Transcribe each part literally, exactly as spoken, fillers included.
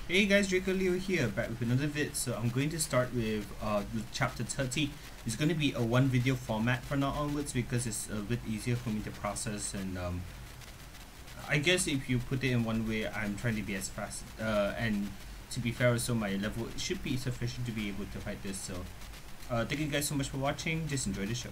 Hey guys, Draco Leo here, back with another vid. So I'm going to start with uh, chapter thirty. It's going to be a one video format from now onwards because it's a bit easier for me to process, and um, I guess if you put it in one way, I'm trying to be as fast uh, and to be fair, so my level should be sufficient to be able to fight this. So uh, thank you guys so much for watching. Just enjoy the show.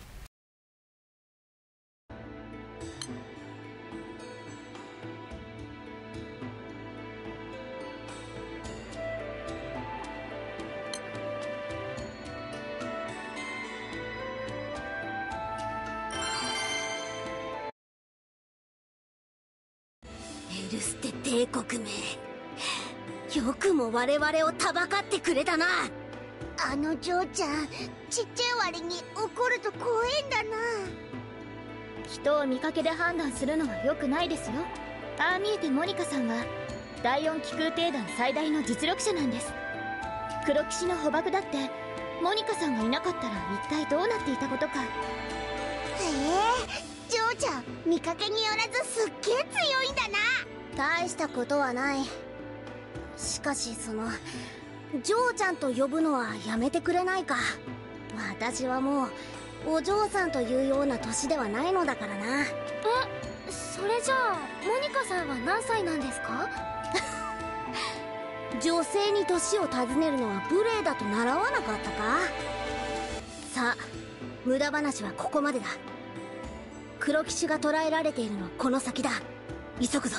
エルステ帝国め、よくも我々をたばかってくれたな。 あの嬢ちゃん、ちっちゃい割に怒ると怖えんだな。 人を見かけで判断するのは良くないですよ。ああ見えてモニカさんは第四気空艇団最大の実力者なんです。黒騎士の捕獲だってモニカさんがいなかったら一体どうなっていたことか。 へえ、嬢ちゃん見かけによらずすっげえ強いんだな。 大したことはない。しかしその嬢ちゃんと呼ぶのはやめてくれないか。私はもうお嬢さんというような年ではないのだからな。 え、それじゃあモニカさんは何歳なんですか？ 女性に年を尋ねるのは無礼だと習わなかったか。さあ、無駄話はここまでだ。黒騎士が捕らえられているのはこの先だ。急ぐぞ。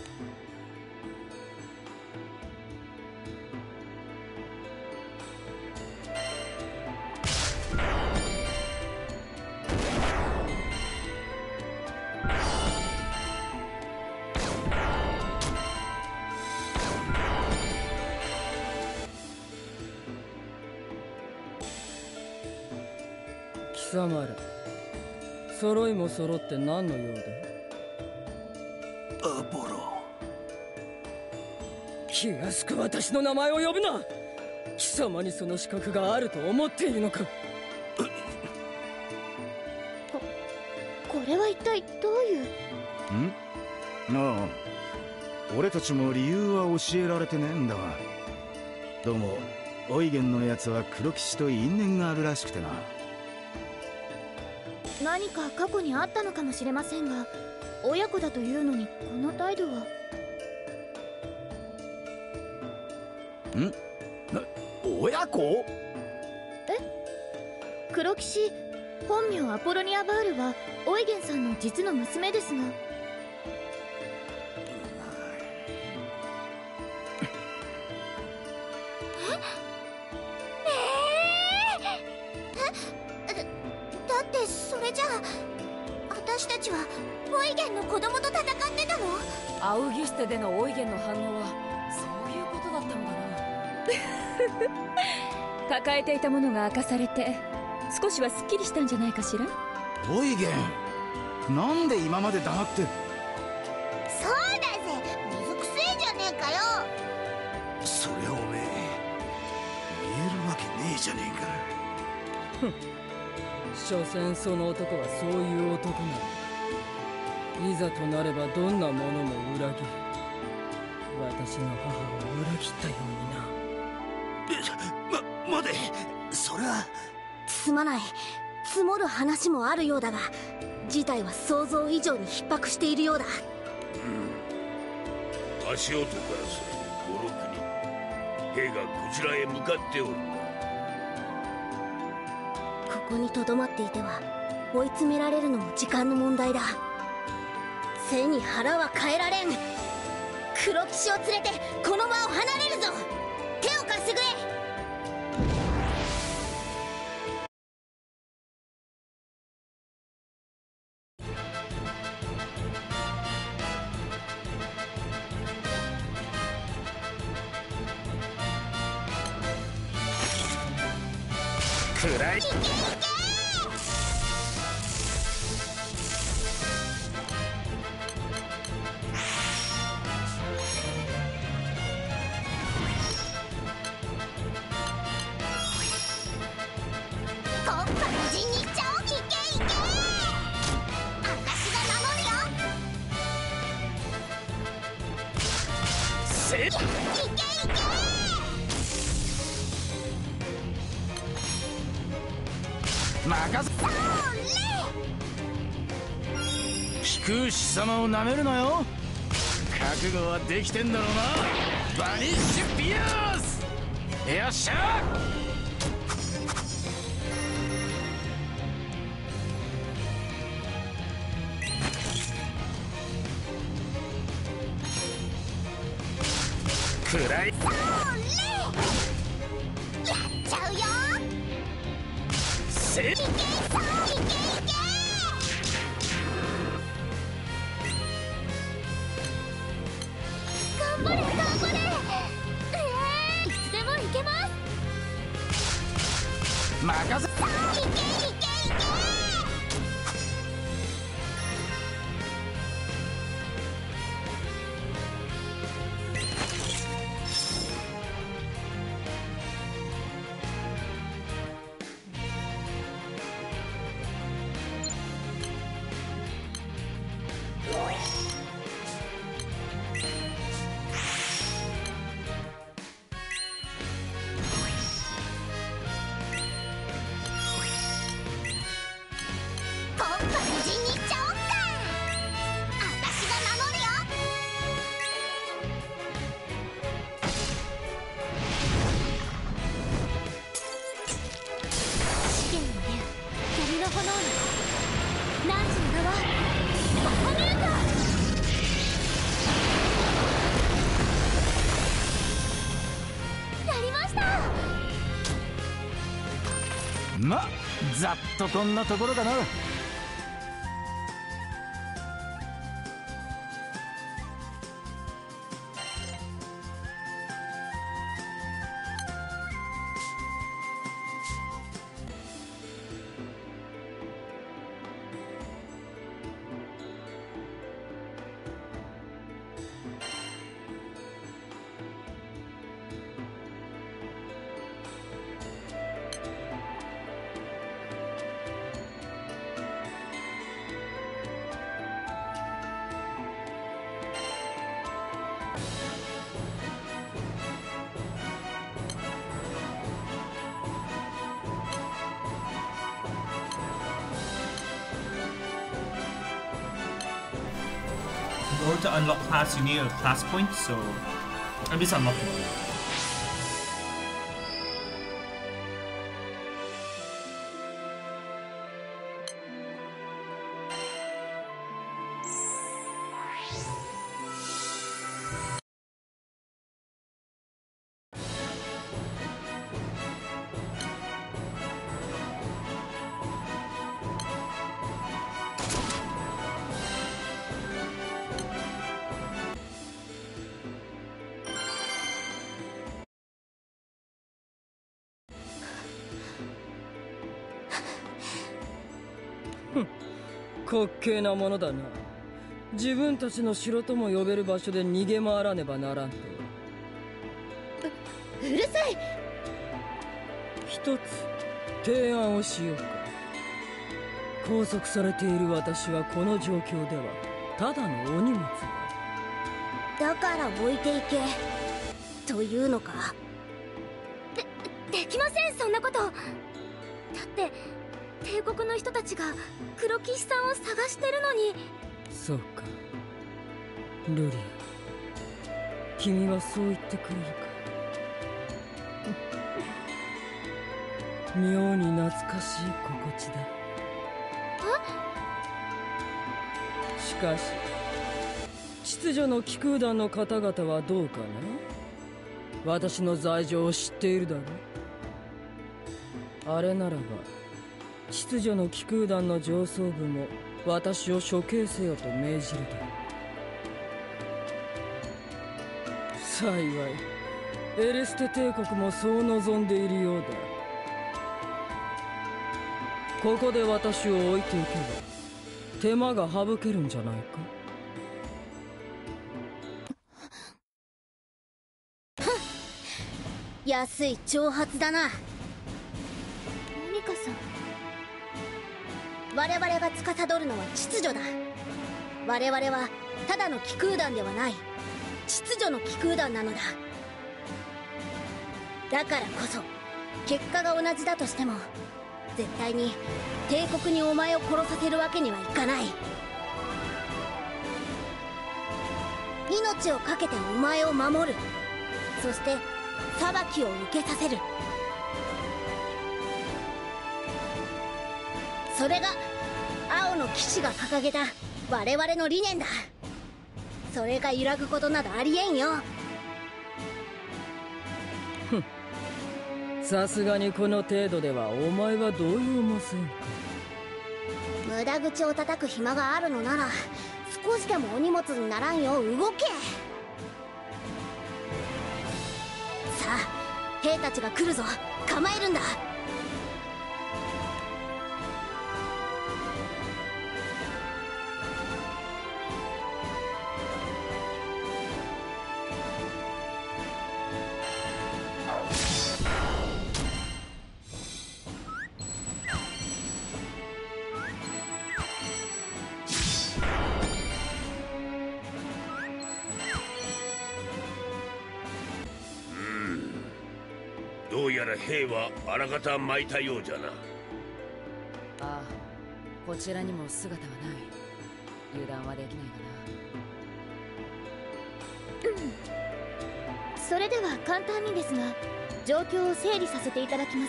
貴様ら揃いも揃って何の用だ？ アポロ。 気安く私の名前を呼ぶな。貴様にその資格があると思っているのか？ ここれは一体どういう？ ん？ああ、俺たちも理由は教えられてねえんだが、どうもオイゲンのやつは黒騎士と因縁があるらしくてな。 何か過去にあったのかもしれませんが、親子だというのにこの態度は。 ん？な、親子？ え？黒騎士、本名アポロニア・バールはオイゲンさんの実の娘ですが。 だってそれじゃあ私たちはオイゲンの子供と戦ってたの？ アウギステでのオイゲンの反応はそういうことだったのだな。抱えていたものが明かされて少しはすっきりしたんじゃないかしら。 オイゲン、なんで今まで黙って。 そうだぜ、水くせえじゃねえかよ。 そりゃおめえ言えるわけねえじゃねえか。 ふん、所詮その男はそういう男なの。いざとなればどんなものも裏切る。私の母を裏切ったようにな。 ま、待て、それは。 すまない。積もる話もあるようだが、事態は想像以上に逼迫しているようだ。 うん、足音からするにごろくにん兵がこちらへ向かっておる。 ここにとどまっていては追い詰められるのも時間の問題だ。背に腹は変えられん。黒騎士を連れてこの場を離れるぞ。手を貸してくれ。 暗い。 コッパ無人に行っちゃおう。いけいけ、私が守るよ。 せっ任せ飛空士様をなめるなよ。覚悟はできてんだろうな。バニッシュピアース、よっしゃ。くらいやっちゃうよ。 せいけ。 頑張れ頑張れ。えー、いつでもいけます。 任せ。 いけいけいけ。 ま、ざっとこんなところかな。 In order to unlock class, you need a class point, so I'm just unlocking it. ふん、滑稽なものだな。自分たちの城とも呼べる場所で逃げ回らねばならんと。 う、うるさい。 一つ提案をしようか。拘束されている私はこの状況ではただのお荷物だ。 だから置いていけというのか。 で、できません、そんなこと。だって帝国の人たちが黒騎士さんを探してるのに。 そうか、ルリア、君はそう言ってくれるか。妙に懐かしい心地だ。しかし秩序の騎空団の方々はどうかな。私の罪状を知っているだろう。あれならば秩序の騎空団の上層部も私を処刑せよと命じるだろう。幸いエレステ帝国もそう望んでいるようだ。ここで私を置いていけば手間が省けるんじゃないか。 安い挑発だな。 モニカさん、 我々が司るのは秩序だ。我々はただの騎空団ではない。 秩序の気空団なのだ。だからこそ結果が同じだとしても絶対に帝国にお前を殺させるわけにはいかない。命を懸けてお前を守る、そして裁きを受けさせる。それが青の騎士が掲げた我々の理念だ。それが揺らぐことなどありえんよ。 ふん、さすがにこの程度ではお前は動揺もせんか。 無駄口を叩く暇があるのなら少しでもお荷物にならんよう動け。さあ兵たちが来るぞ。構えるんだ。 どうやら兵はあらかた巻いたようじゃな。 ああ、こちらにも姿はない。油断はできないかな。 うん、それでは簡単にですが状況を整理させていただきます。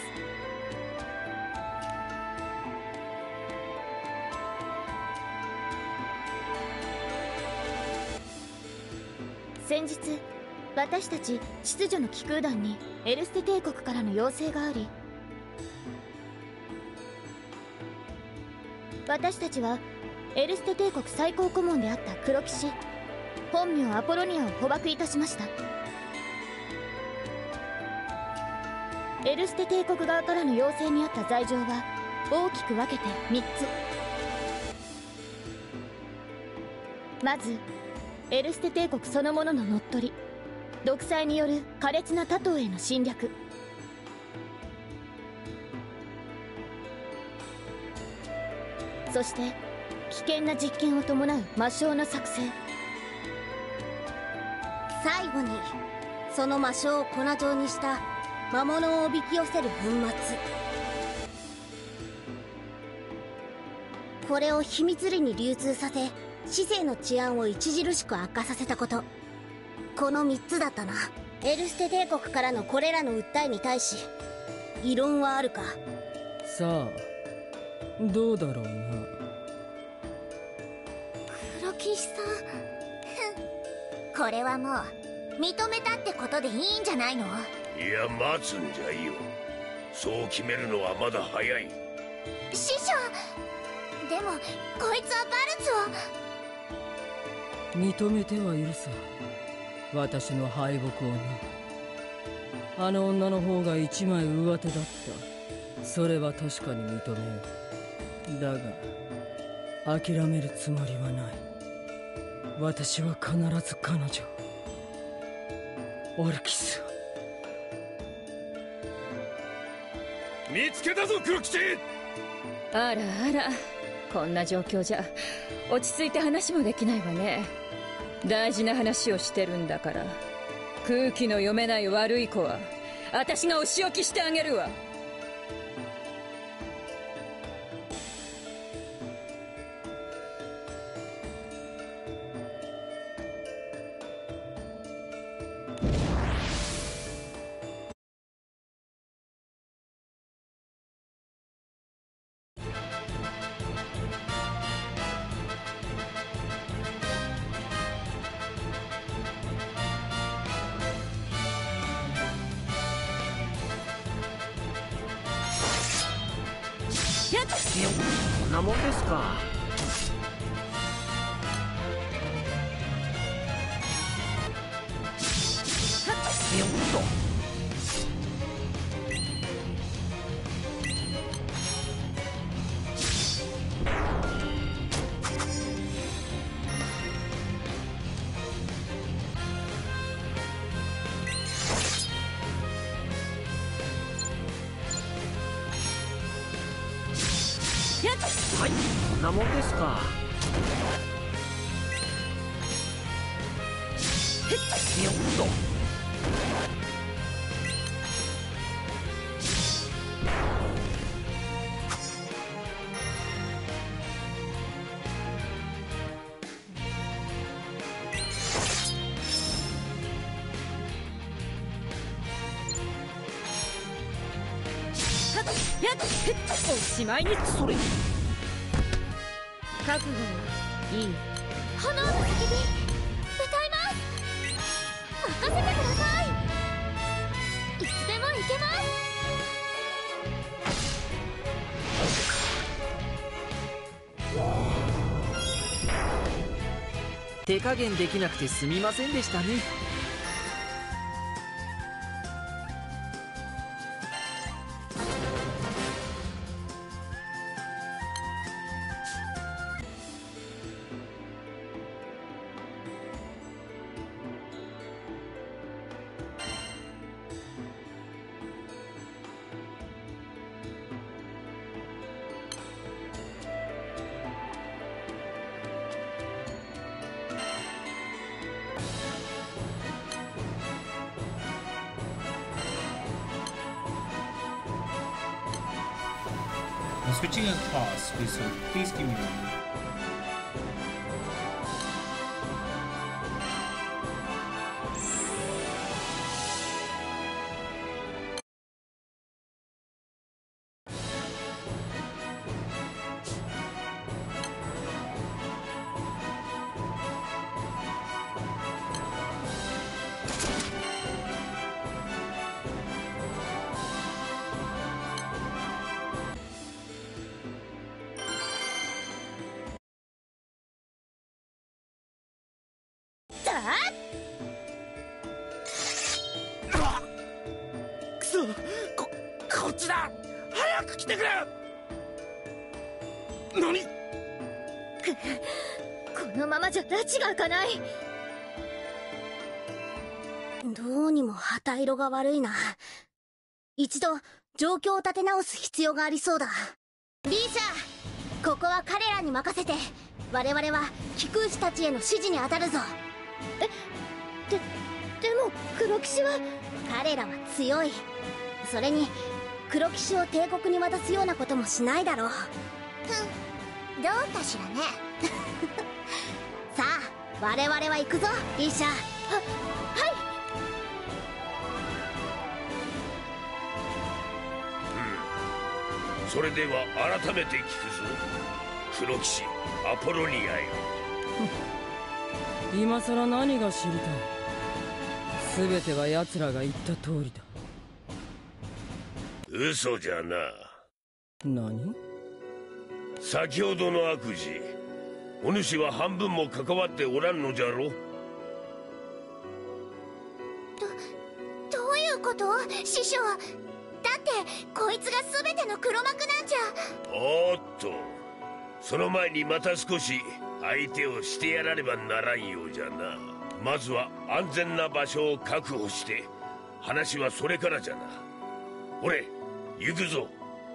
先日私たち秩序の気空団にエルステ帝国からの要請があり、私たちはエルステ帝国最高顧問であった黒騎士本名アポロニアを捕獲いたしました。エルステ帝国側からの要請にあった罪状は大きく分けてみっつ。まずエルステ帝国そのものの乗っ取り、独裁による苛烈な他党への侵略、そして危険な実験を伴う魔性の作成、 最後にその魔性を粉状にした魔物をおびき寄せる粉末。これを秘密裏に流通させ市政の治安を著しく悪化させたこと、このみっつだったな。エルステ帝国からのこれらの訴えに対し異論はあるか。 さあどうだろうな。 黒騎士さん、 これはもう認めたってことでいいんじゃないの。 いや待つんじゃよ。そう決めるのはまだ早い。 師匠、でもこいつはバルツを。 認めてはいるさ、私の敗北をね。あの女の方が一枚上手だった。それは確かに認めよう。だが諦めるつもりはない。私は必ず彼女オルキスを見つけたぞ黒騎士。 あらあら、こんな状況じゃ落ち着いて話もできないわね。大事な話をしてるんだから、空気の読めない悪い子は私がお仕置きしてあげるわ。 こんなもんですか。よっと。はい、こんなもんですか。 よっと。 やっおしまいに。 それ覚悟はいい。 炎の叫び歌います。任せてください。いつでも行けます。 手加減できなくてすみませんでしたね。 I'm switching a class, please, so please give me a moment. くそ、ここっちだ。早く来てくれ。何？ このままじゃ拉致が開かない。 どうにも旗色が悪いな。一度状況を立て直す必要がありそうだ。リーシャ、ここは彼らに任せて、我々は貴空士たちへの指示に当たるぞ。 え、で、でも黒騎士は。 彼らは強い。それに黒騎士を帝国に渡すようなこともしないだろう。ふん、どうかしらね。さあ我々は行くぞ、リーシャ。は、はい。 うん、それでは改めて聞くぞ、黒騎士アポロニアよ。 今さら何が知りたい。全ては奴らが言った通りだ。 嘘じゃな。 何？ 先ほどの悪事、お主は半分も関わっておらんのじゃろ。 ど、どういうこと、師匠。だってこいつが全ての黒幕なんじゃ。 おっと、その前にまた少し相手をしてやらねばならんようじゃな。まずは安全な場所を確保して話はそれからじゃな。ほれ行くぞ。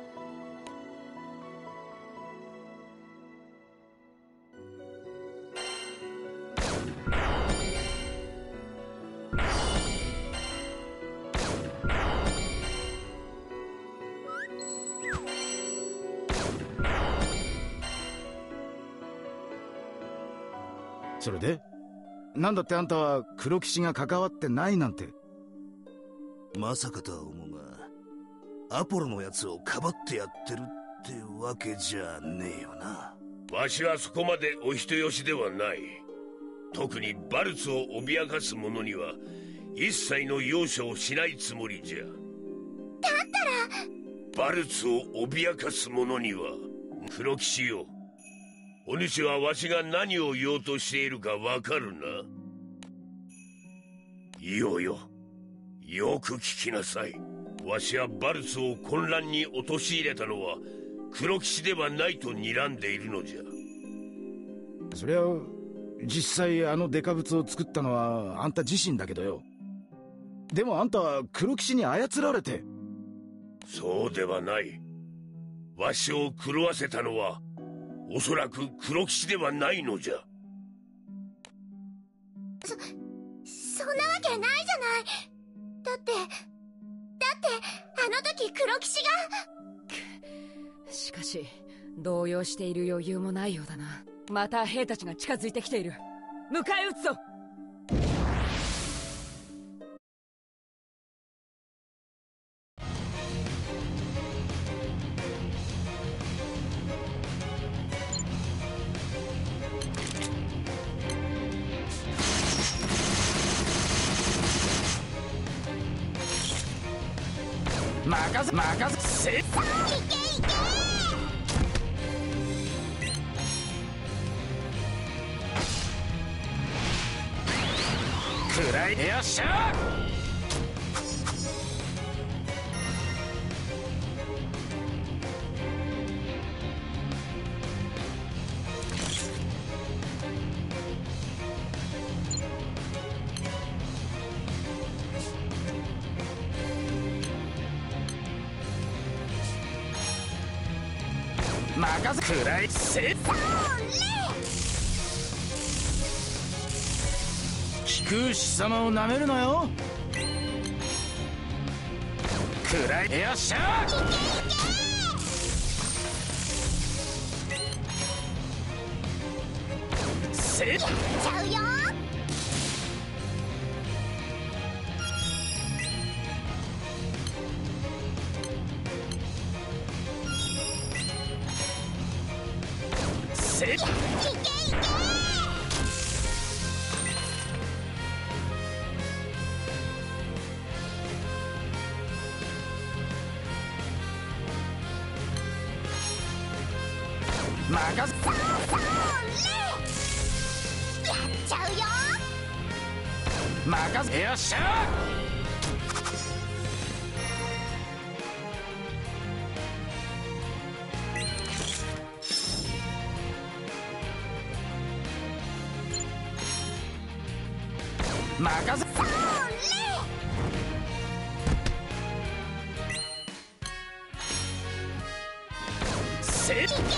それでなんだってあんたは黒騎士が関わってないなんて。 まさかとは思うが、アポロのやつをかばってやってるってわけじゃねえよな。 わしはそこまでお人よしではない。特にバルツを脅かす者には一切の容赦をしないつもりじゃ。だったらバルツを脅かす者には、黒騎士よ、お主はわしが何を言おうとしているかわかるな。いよよ、よく聞きなさい。わしはバルツを混乱に陥れたのは黒騎士ではないと睨んでいるのじゃ。 そりゃ実際あのデカブツを作ったのはあんた自身だけどよ。でもあんたは黒騎士に操られて。 そうではない。わしを狂わせたのはおそらく黒騎士ではないのじゃ。 そ、そそんなわけないじゃない。だってだってあの時黒騎士が。 しかし動揺している余裕もないようだな。また兵たちが近づいてきている。迎え撃つぞ。 任せ任せせっ。くらいよっしゃ。任せくらいせっ。 空士様をなめるなよ。 くらいよっしゃ。せっ。やっちゃうよ。せっ。いけいけ。任せ。それやっちゃうよ。任せ。よっしゃ。任せ。それせっ。いけいけいけ。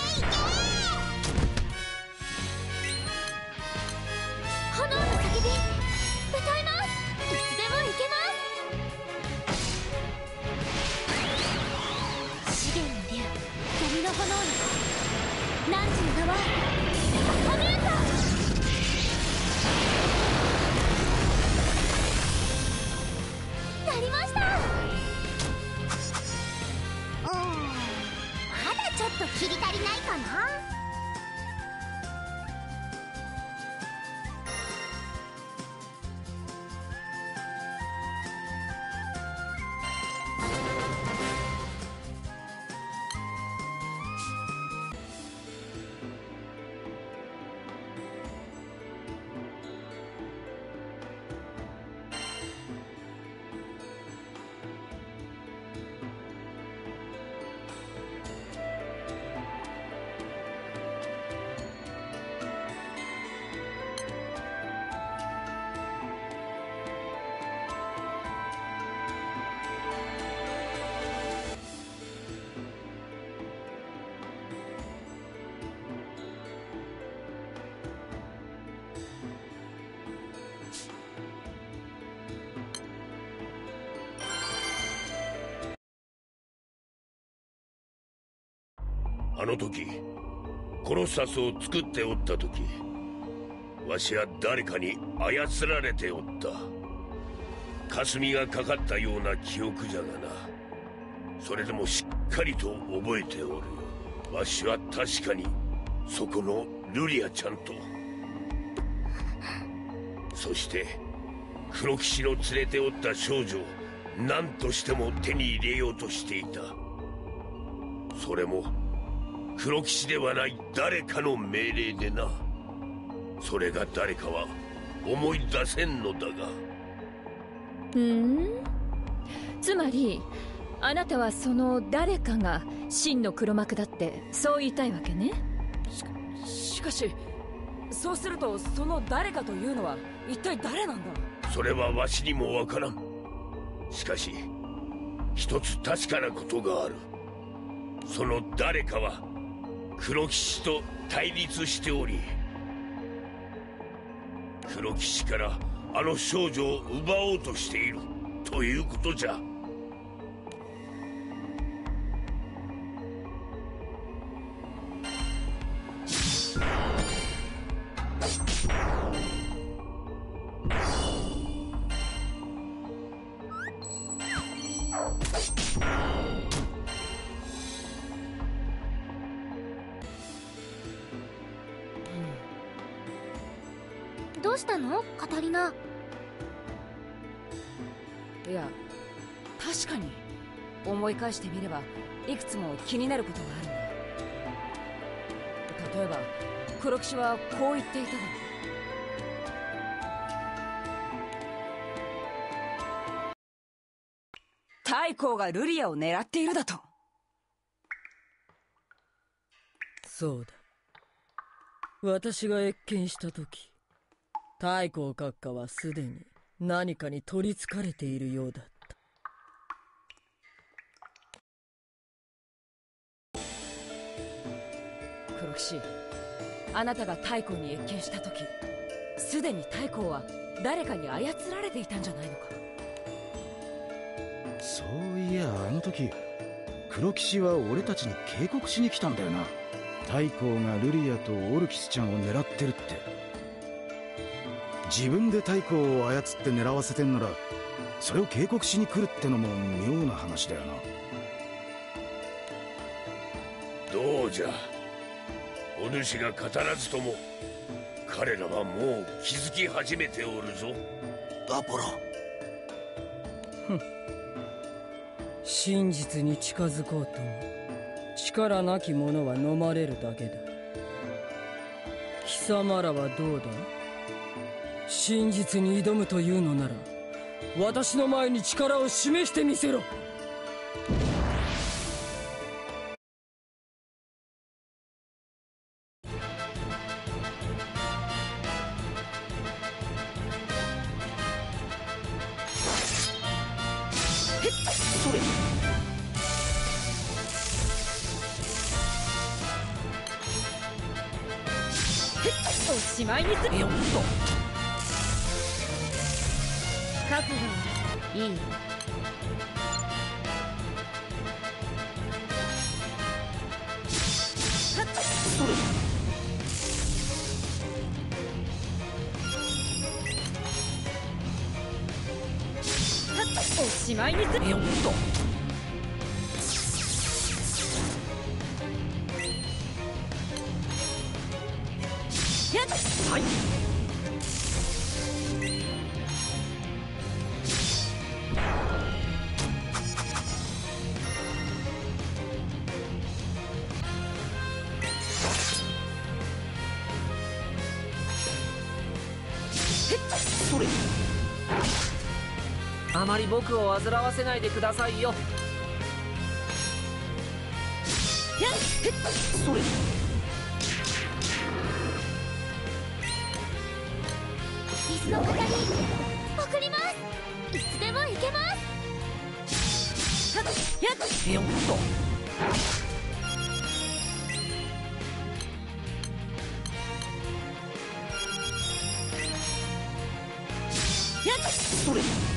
炎の叫び歌います。いつでも行けます。資源の竜闇の炎の汝の名はアミューザ。なりました。うん、まだちょっと切り足りないかな。 あの時コロッサスを作っておった時、わしは誰かに操られておった。霞がかかったような記憶じゃがな。それでもしっかりと覚えておる。わしは確かにそこのルリアちゃんと、そして黒騎士の連れておった少女を何としても手に入れようとしていた。それも黒騎士ではない誰かの命令でな。それが誰かは思い出せんのだが。 ふん、つまりあなたはその誰かが真の黒幕だってそう言いたいわけね。 し, しかしそうするとその誰かというのは一体誰なんだ。 それはわしにもわからん。しかし一つ確かなことがある。その誰かは黒騎士と対立しており、黒騎士からあの少女を奪おうとしているということじゃ。 どうしたのカタリナ。 いや、確かに思い返してみればいくつも気になることがあるんだ。例えば黒騎士はこう言っていただろう。太后がルリアを狙っているだと。 そうだ。私が謁見した時、太后閣下はすでに何かに取りつかれているようだった。 黒騎士、あなたが太后に謁見した時、すでに太后は誰かに操られていたんじゃないのか。 そういや、あの時黒騎士は俺たちに警告しに来たんだよな。太后がルリアとオルキスちゃんを狙ってるって。自分で太后を操って狙わせてんなら、それを警告しに来るってのも妙な話だよな。 どうじゃ、お主が語らずとも彼らはもう気づき始めておるぞ。 アポロ。 ふん。真実に近づこうとも力なき者は飲まれるだけだ。貴様らはどうだ。真実に挑むというのなら、私の前に力を示してみせろ。 おしまいにするよっと。覚悟いい。 それ。 おしまいにするよっと。 はい。それ。あまり僕を煩わせないでくださいよ。それ。 水の方に送ります。いつでも行けます。はっやっよっと。 やっそれ。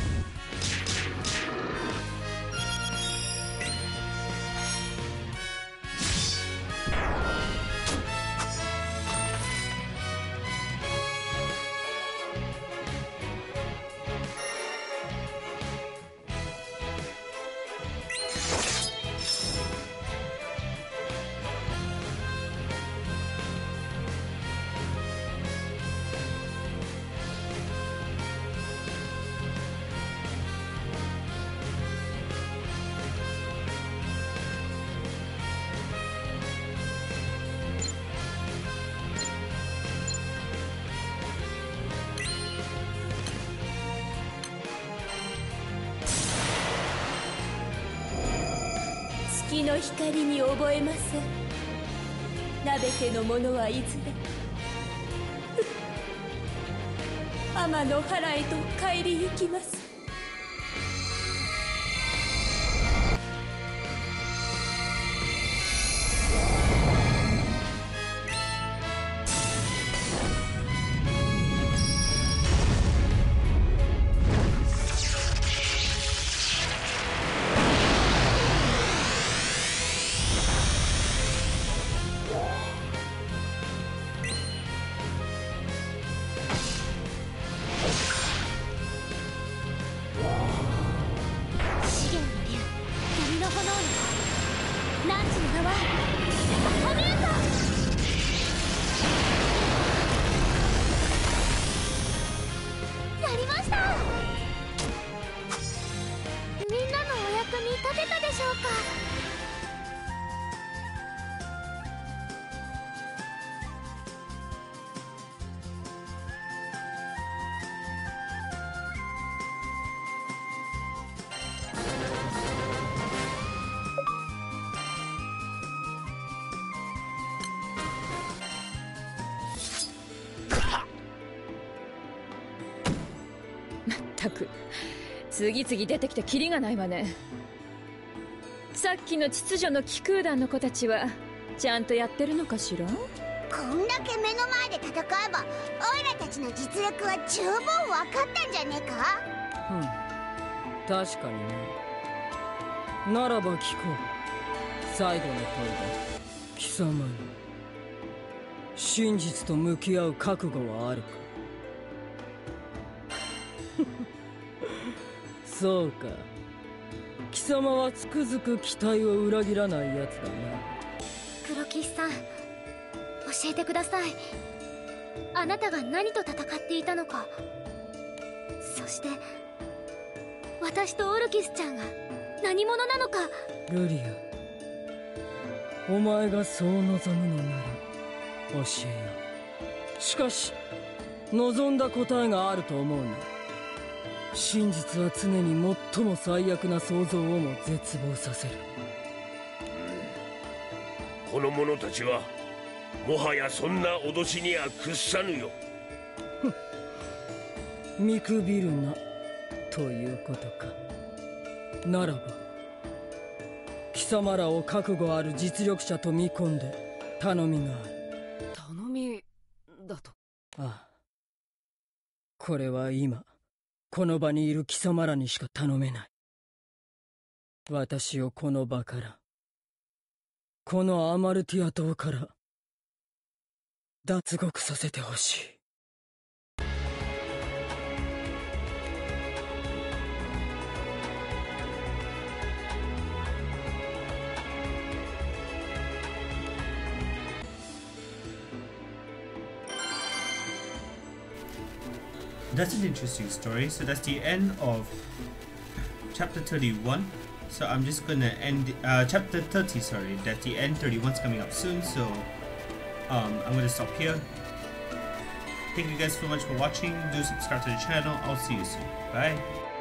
月の光に覚えません。鍋家の者はいずれ天の原へと帰り行きます。 はハミュート。やりました。みんなのお役に立てたでしょうか。 ったく次々出てきてキリがないわね。さっきの秩序の気空団の子たちはちゃんとやってるのかしら。 こんだけ目の前で戦えばオイラたちの実力は十分分かったんじゃねえか。 うん、確かにね。ならば聞こう。最後の問いだ。貴様に真実と向き合う覚悟はあるか。そうか、貴様はつくづく期待を裏切らないやつだな。 黒騎士さん、教えてください。あなたが何と戦っていたのか、そして私とオルキスちゃんが何者なのか。 ルリア、お前がそう望むのなら教えよう。しかし望んだ答えがあると思うな。真実は常に最も最悪な想像をも絶望させる。 この者たちはもはやそんな脅しには屈さぬよ。 見くびるなということか。ならば貴様らを覚悟ある実力者と見込んで頼みがある。 頼みだと。 ああ、これは今この場にいる貴様らにしか頼めない。私をこの場から、このアマルティア島から脱獄させてほしい。 That's an interesting story. So that's the end of chapter thirty-one. So I'm just gonna end uh, chapter thirty. Sorry, that's the end. thirty-one's coming up soon. So um, I'm gonna stop here. Thank you guys so much for watching. Do subscribe to the channel. I'll see you soon. Bye.